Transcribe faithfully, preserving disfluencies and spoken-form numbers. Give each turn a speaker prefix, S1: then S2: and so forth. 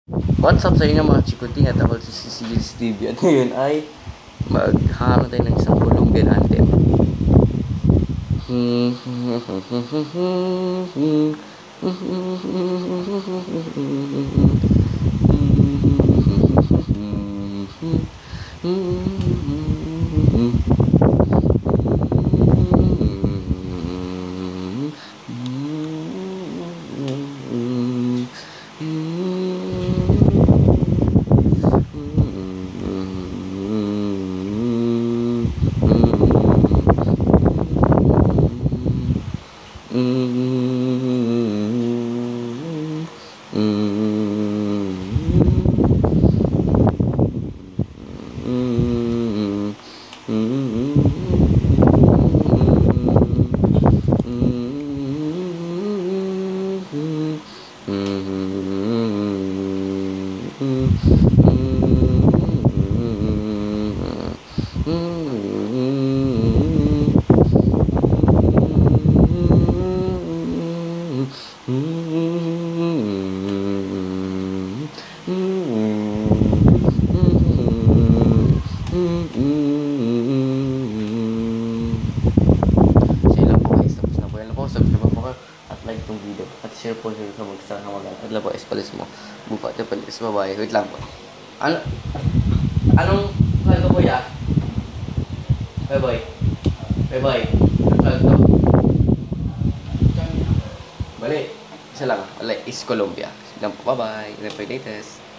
S1: What's up sa inyo mga chikuting, at ako si Cecilia Stevie. At ngayon ay maghahanap tayo ng isang Colombian anthem. Subscribe po kayo at like itong video at share po share sa mag-star na mag-alat at labo espalis mo bupa at palis babae. Wait lang po, ano anong flag ko ya? Bye bye bye bye flag to bali isa lang, wala is Colombia lang po. Bye bye, ito po yung latest.